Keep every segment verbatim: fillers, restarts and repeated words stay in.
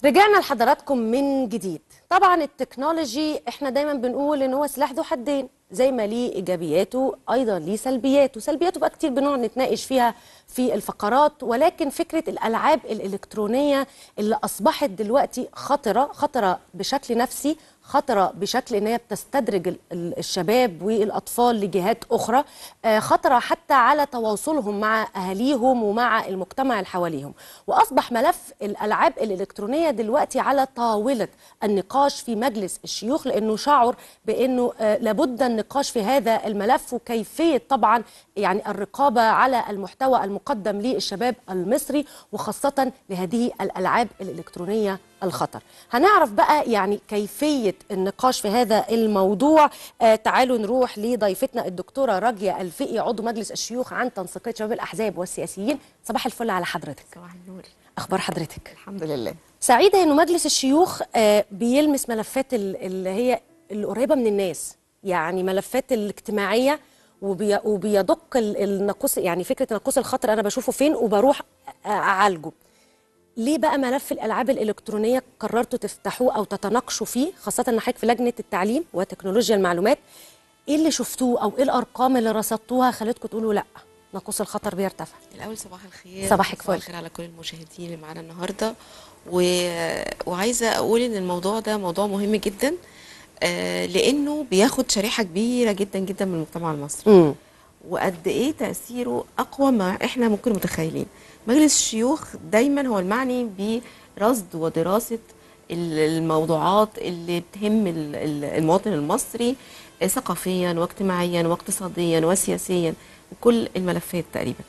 رجعنا لحضراتكم من جديد. طبعا التكنولوجي احنا دايما بنقول ان هو سلاح ذو حدين، زي ما ليه ايجابياته ايضا ليه سلبياته. سلبياته بقى كتير بنقعد نتناقش فيها في الفقرات، ولكن فكره الالعاب الالكترونيه اللي اصبحت دلوقتي خطره، خطره بشكل نفسي، خطره بشكل ان هي بتستدرج ال- ال- الشباب والاطفال لجهات اخرى، آه، خطره حتى على تواصلهم مع اهاليهم ومع المجتمع اللي حواليهم. واصبح ملف الالعاب الالكترونيه دلوقتي على طاوله النقاش في مجلس الشيوخ، لانه شعر بانه آه، لابد النقاش في هذا الملف، وكيفيه طبعا يعني الرقابه على المحتوى المقدم للشباب المصري، وخاصه لهذه الالعاب الالكترونيه الخطر. هنعرف بقى يعني كيفية النقاش في هذا الموضوع. آه تعالوا نروح لضيفتنا الدكتورة راجية الفقي، عضو مجلس الشيوخ عن تنسيقية شباب الأحزاب والسياسيين. صباح الفل على حضرتك. صباح النور. أخبار حضرتك؟ الحمد لله. سعيدة إنه مجلس الشيوخ آه بيلمس ملفات ال- اللي هي القريبة من الناس، يعني ملفات الاجتماعية، وبي وبيدق ال- الناقوس، يعني فكرة ناقوس الخطر أنا بشوفه فين وبروح أعالجه. ليه بقى ملف الالعاب الالكترونيه قررتوا تفتحوه او تتناقشوا فيه، خاصه ان حضرتك في لجنه التعليم وتكنولوجيا المعلومات؟ ايه اللي شفتوه او ايه الارقام اللي رصدتوها خلتكم تقولوا لا ناقوس الخطر بيرتفع؟ الاول صباح الخير. صباحك فل. صباح الخير على كل المشاهدين اللي معانا النهارده. و... وعايزه اقول ان الموضوع ده موضوع مهم جدا، آه لانه بياخد شريحه كبيره جدا جدا من المجتمع المصري. امم وقد ايه تاثيره اقوى ما احنا ممكن متخيلين. مجلس الشيوخ دايما هو المعني برصد ودراسه ال- الموضوعات اللي بتهم ال- ال- المواطن المصري، آه، ثقافيا واجتماعيا واقتصاديا وسياسيا، وكل الملفات تقريبا.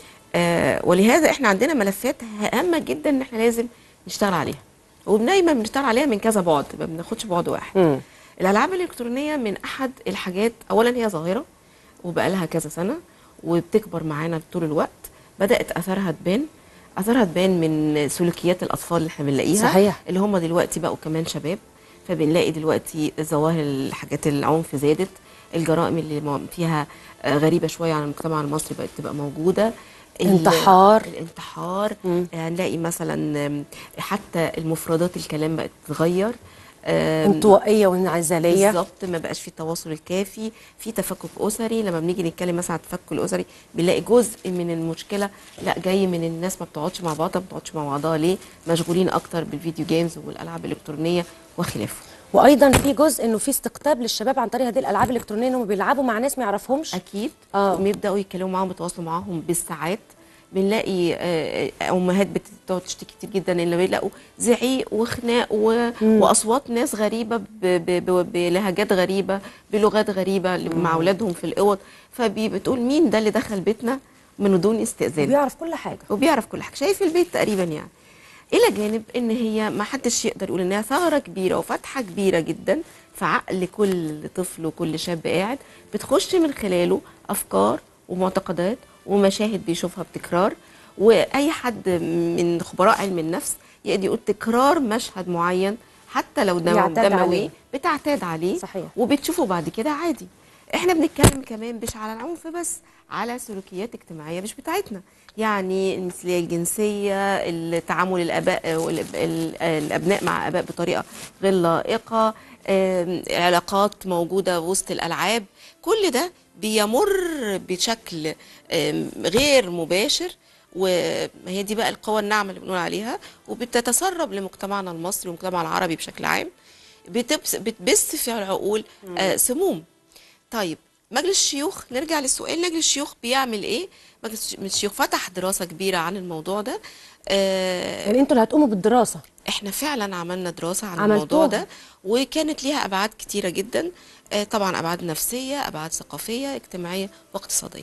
آه ولهذا احنا عندنا ملفات هامه جدا ان احنا لازم نشتغل عليها، ودايما بنشتغل عليها من كذا بعد، ما بناخدش بعد واحد. امم الالعاب الالكترونيه من احد الحاجات، اولا هي ظاهره وبقى لها كذا سنه وبتكبر معانا طول الوقت. بدات اثارها تبان، اثارها تبان من سلوكيات الاطفال اللي احنا بنلاقيها، صحيح. اللي هم دلوقتي بقوا كمان شباب. فبنلاقي دلوقتي ظواهر الحاجات، العنف زادت، الجرائم اللي م- فيها آه، غريبه شويه عن المجتمع المصري بقت تبقى موجوده. ال- انتحار. الانتحار. مم. آه، هنلاقي مثلا آم، حتى المفردات الكلام بقت تتغير. آم، انطوائيه وانعزاليه. بالظبط، ما بقاش في التواصل الكافي، في تفكك اسري. لما بنيجي نتكلم مثلا عن التفكك الاسري بنلاقي جزء من المشكله لا جاي من الناس ما بتقعدش مع بعضها، ما بتقعدش مع بعضها ليه؟ مشغولين اكتر بالفيديو جيمز والالعاب الالكترونيه وخلافه. وايضا في جزء انه في استقطاب للشباب عن طريق هذه الالعاب الالكترونيه، انهم بيلعبوا مع ناس ما يعرفهمش. اكيد. اه وبيبداوا يتكلموا معاهم، بيتواصلوا معاهم بالساعات. بنلاقي آه، آه، امهات بتقعد تشتكي كتير جدا ان بيلاقوا زعيق وخناق و... واصوات ناس غريبه ب... ب... ب... بلهجات غريبه، بلغات غريبه مع اولادهم في الاوض. فبتقول مين ده اللي دخل بيتنا من دون استئذان؟ بيعرف كل حاجه. وبيعرف كل حاجه، شايف البيت تقريبا يعني. الى جانب ان هي ما حدش يقدر يقول انها ثغره كبيره وفتحه كبيره جدا في عقل كل طفل وكل شاب قاعد، بتخش من خلاله افكار ومعتقدات ومشاهد بيشوفها بتكرار. واي حد من خبراء علم النفس يقدر يقول تكرار مشهد معين حتى لو دم- بيعتاد دموي عليه. بتعتاد عليه. صحيح. وبتشوفه بعد كده عادي. احنا بنتكلم كمان مش على العنف بس، على سلوكيات اجتماعيه مش بتاعتنا، يعني المثليه الجنسيه، التعامل الاباء والاب- ال- الابناء مع اباء بطريقه غير لائقه، آم، علاقات موجوده وسط الالعاب. كل ده بيمر بشكل آم، غير مباشر، وهي دي بقى القوى الناعمه اللي بنقول عليها، وبتتسرب لمجتمعنا المصري والمجتمع العربي بشكل عام، بتبس بتبث في العقول آه سموم. طيب مجلس الشيوخ، نرجع للسؤال، مجلس الشيوخ بيعمل ايه؟ مجلس الشيوخ فتح دراسه كبيره عن الموضوع ده. آه يعني انتوا اللي هتقوموا بالدراسه؟ احنا فعلا عملنا دراسه عن عملتوها. الموضوع ده، وكانت ليها ابعاد كتيره جدا. آه طبعا ابعاد نفسيه، ابعاد ثقافيه، اجتماعيه واقتصاديه.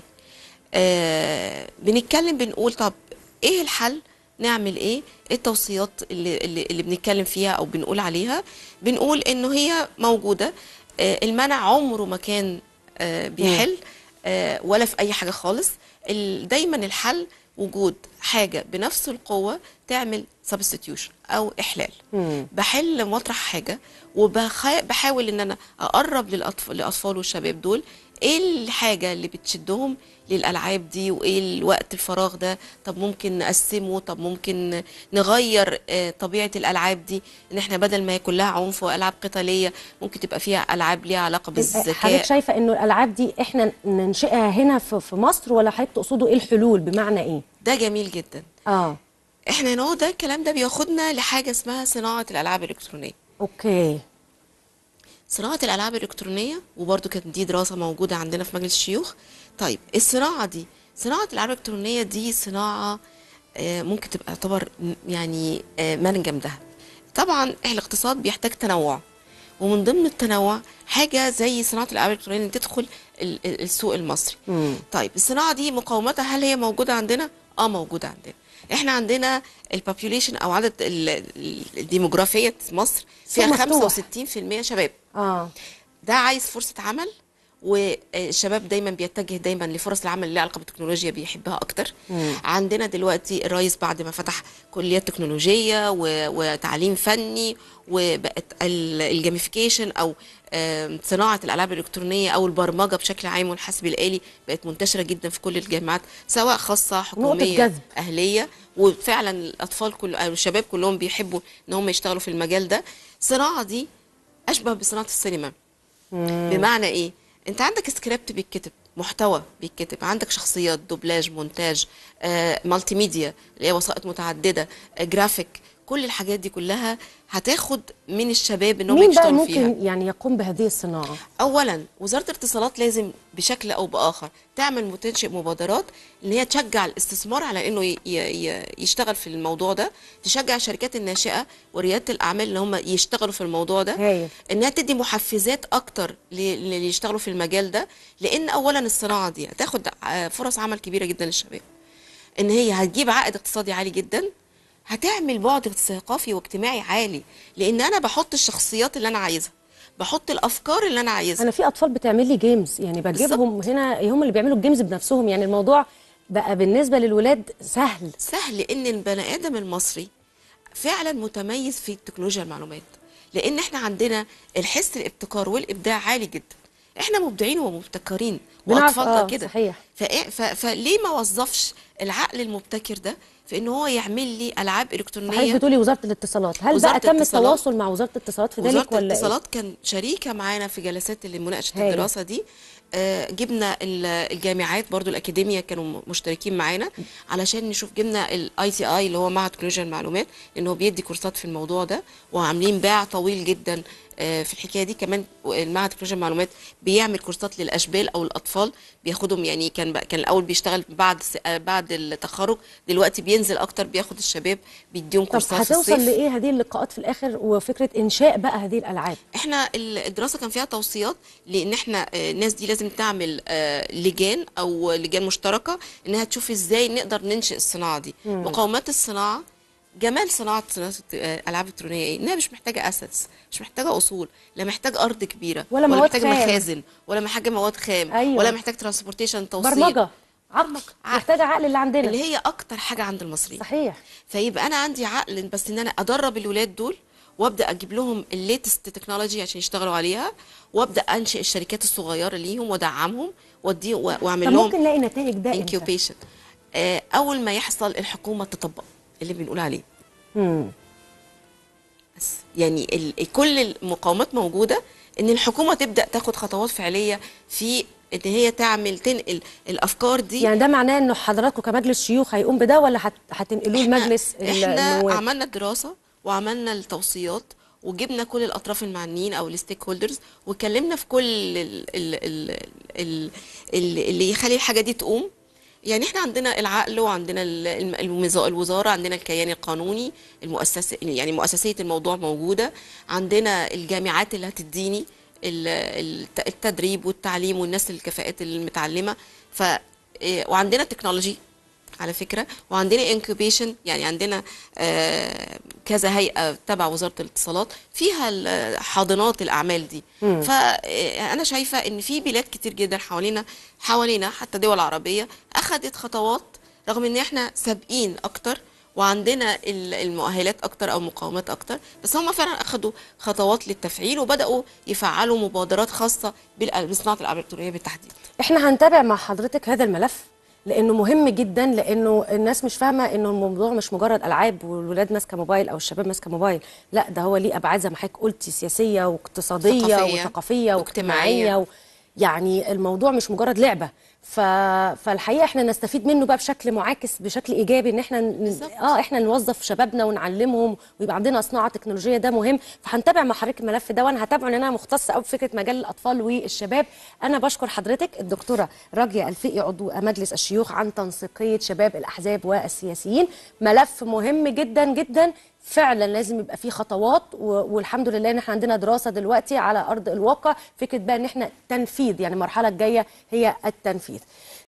آه بنتكلم بنقول طب ايه الحل؟ نعمل ايه؟ ايه التوصيات اللي, اللي, اللي بنتكلم فيها او بنقول عليها؟ بنقول انه هي موجودة. آه المنع عمره ما كان آه بيحل آه ولا في اي حاجة خالص. ال- دايما الحل وجود حاجة بنفس القوة تعمل سبستيوشن او احلال. مم. بحل مطرح حاجة، وبحاول ان انا اقرب للاطفال الاطفال والشباب دول ايه الحاجه اللي بتشدهم للالعاب دي، وايه الوقت الفراغ ده. طب ممكن نقسمه، طب ممكن نغير آه، طبيعه الالعاب دي، ان احنا بدل ما هي كلها عنف والعاب قتاليه ممكن تبقى فيها العاب ليها علاقه حضرتك بالذكاء. شايفه انه الالعاب دي احنا ننشئها هنا في في مصر، ولا حضرتك تقصدوا ايه الحلول بمعنى ايه؟ ده جميل جدا. اه احنا هنا ده الكلام ده بياخدنا لحاجه اسمها صناعه الالعاب الالكترونيه. اوكي. صناعة الألعاب الإلكترونية، وبرضو كانت دي دراسة موجودة عندنا في مجلس الشيوخ. طيب الصناعة دي، صناعة الألعاب الإلكترونية دي صناعة آه، ممكن تبقى تعتبر م- يعني آه، منجم ذهب. طبعا الاقتصاد بيحتاج تنوع، ومن ضمن التنوع حاجة زي صناعة الألعاب الإلكترونية اللي تدخل ال- ال- السوق المصري. مم. طيب الصناعة دي مقاومتها هل هي موجودة عندنا؟ اه موجودة عندنا. احنا عندنا البوبيوليشن او عدد ال- ال- الديموغرافية مصر سوق فيها مفتوح. خمسة وستين في المية شباب. اه ده عايز فرصة عمل، والشباب دايما بيتجه دايما لفرص العمل اللي لها علاقه بالتكنولوجيا، بيحبها اكتر. مم. عندنا دلوقتي الرئيس بعد ما فتح كليات تكنولوجيه و- وتعليم فني، وبقت ال- الجيميفيكيشن او آم، صناعه الالعاب الالكترونيه او البرمجه بشكل عام والحاسب الالي بقت منتشره جدا في كل الجامعات، سواء خاصه حكوميه جذب. اهليه. وفعلا الاطفال كل او الشباب كلهم بيحبوا ان هم يشتغلوا في المجال ده. الصناعه دي اشبه بصناعه السينما. بمعنى ايه؟ انت عندك سكريبت بيتكتب، محتوى بيتكتب، عندك شخصيات، دوبلاج، مونتاج، آه، مالتي ميديا اللي هي وسائط متعدده، آه، جرافيك. كل الحاجات دي كلها هتاخد من الشباب انهم مين بقى يشتغلوا فيها. ممكن يعني يقوم بهذه الصناعه؟ اولا وزاره الاتصالات لازم بشكل او باخر تعمل وتنشئ مبادرات ان هي تشجع الاستثمار على انه ي- ي- يشتغل في الموضوع ده، تشجع الشركات الناشئه ورياده الاعمال ان هم يشتغلوا في الموضوع ده، هايل. انها تدي محفزات اكتر ل- اللي يشتغلوا في المجال ده. لان اولا الصناعه دي هتاخد ع- فرص عمل كبيره جدا للشباب، ان هي هتجيب عائد اقتصادي عالي جدا، هتعمل بعد ثقافي واجتماعي عالي، لان انا بحط الشخصيات اللي انا عايزها، بحط الافكار اللي انا عايزها. انا في اطفال بتعمل لي جيمز، يعني بجيبهم هنا هم اللي بيعملوا الجيمز بنفسهم، يعني الموضوع بقى بالنسبه للولاد سهل. سهل ان البني ادم المصري فعلا متميز في تكنولوجيا المعلومات، لان احنا عندنا الحس الابتكار والابداع عالي جدا. احنا مبدعين ومبتكرين بنعرف، واطفالنا اه كده. صحيح. فإيه- ف- فليه ما وظفش العقل المبتكر ده في ان هو يعمل لي العاب حضرتك الكترونيه؟ بتقولي وزاره الاتصالات، هل وزارة بقى تم الاتصالات- التواصل مع وزاره الاتصالات في وزارة ذلك ولا ايه؟ الاتصالات كان شريكة معانا في جلسات اللي مناقشة هايل. الدراسة دي. آه، جبنا ال- الجامعات برضو الأكاديمية كانوا م- مشتركين معانا علشان نشوف. جبنا الاي تي اي اللي هو معهد تكنولوجيا المعلومات، لأنه هو بيدي كورسات في الموضوع ده، وعاملين باع طويل جدا آه، في الحكاية دي. كمان المعهد تكنولوجيا المعلومات بيعمل كورسات للأشبال أو الأطفال، بياخدهم. يعني كان بقى كان الأول بيشتغل بعد س- آه، بعد التخرج، دلوقتي بينزل أكتر، بياخد الشباب بيديهم طب كورسات في هتوصل الصيف. لايه هذه اللقاءات في الاخر، وفكره انشاء بقى هذه الالعاب؟ احنا ال- الدراسه كان فيها توصيات، لان احنا آه، الناس دي لازم تعمل آه، لجان او لجان مشتركه انها تشوف ازاي نقدر ننشئ الصناعه دي. مقومات الصناعه، جمال صناعه صناعه آه، العاب الكترونيه ايه؟ انها مش محتاجه اسس، مش محتاجه اصول، لا محتاج ارض كبيره، ولا مواد محتاجه خام. مخازن، ولا محتاجه مواد خام، أيوة. ولا محتاج ترانسبورتيشن توصيل. برمجه، عقل، عقل. محتاجه عقل اللي عندنا. اللي هي اكتر حاجه عند المصريين. صحيح. فيبقى انا عندي عقل، بس ان انا ادرب الولاد دول وابدا اجيب لهم الليتست تكنولوجي عشان يشتغلوا عليها، وابدا انشئ الشركات الصغيره ليهم وادعمهم وادي واعمل طب لهم ممكن نلاقي نتائج ده امتى؟ انكيوبيشن. اول ما يحصل الحكومه تطبق اللي بنقول عليه. امم بس يعني ال- كل المقاومات موجوده، ان الحكومه تبدا تاخد خطوات فعليه في ان هي تعمل تنقل الافكار دي. يعني ده معناه انه حضراتكم كمجلس شيوخ هيقوم بده، ولا هت- هتنقلوه لمجلس ال- احنا النواب؟ عملنا الدراسه وعملنا التوصيات، وجبنا كل الاطراف المعنيين او الستيك هولدرز، وكلمنا في كل ال ال ال ال ال اللي يخلي الحاجه دي تقوم. يعني احنا عندنا العقل، وعندنا ال- الم- المز- الوزاره، عندنا الكيان القانوني، المؤسسه، يعني مؤسسيه الموضوع موجوده، عندنا الجامعات اللي هتديني ال- الت- التدريب والتعليم والناس الكفاءات المتعلمه. ف إيه، وعندنا التكنولوجي على فكرة، وعندنا انكوبيشن، يعني عندنا آه، كذا هيئة تبع وزارة الاتصالات فيها ال- حاضنات الأعمال دي. فأنا شايفة إن في بلاد كتير جدا حوالينا حوالينا حتى دول عربية أخذت خطوات، رغم إن إحنا سابقين أكتر وعندنا ال- المؤهلات اكتر او مقاومات اكتر، بس هم فعلا اخذوا خطوات للتفعيل وبداوا يفعلوا مبادرات خاصه بال- بصناعه الالعاب الالكترونيه بالتحديد. احنا هنتابع مع حضرتك هذا الملف لانه مهم جدا، لانه الناس مش فاهمه انه الموضوع مش مجرد العاب والولاد ماسكه موبايل او الشباب ماسكه موبايل، لا ده هو ليه ابعاد زي ما حضرتك قلتي سياسيه واقتصاديه ثقافيه وثقافيه واجتماعيه. واجتماعيه و... يعني الموضوع مش مجرد لعبه. ف... فالحقيقه احنا نستفيد منه بقى بشكل معاكس بشكل ايجابي، ان احنا ن... بالظبط. اه احنا نوظف شبابنا ونعلمهم ويبقى عندنا صناعه تكنولوجيه، ده مهم. فهنتابع مع حضرتك الملف ده، وانا هتابعه لان انا مختصه قوي بفكره مجال الاطفال والشباب. انا بشكر حضرتك الدكتوره راجيه الفقي عضو مجلس الشيوخ عن تنسيقيه شباب الاحزاب والسياسيين. ملف مهم جدا جدا، فعلا لازم يبقى فيه خطوات و... والحمد لله ان احنا عندنا دراسه دلوقتي على ارض الواقع، فكره بقى ان احنا تنفيذ، يعني المرحله الجايه هي التنفيذ.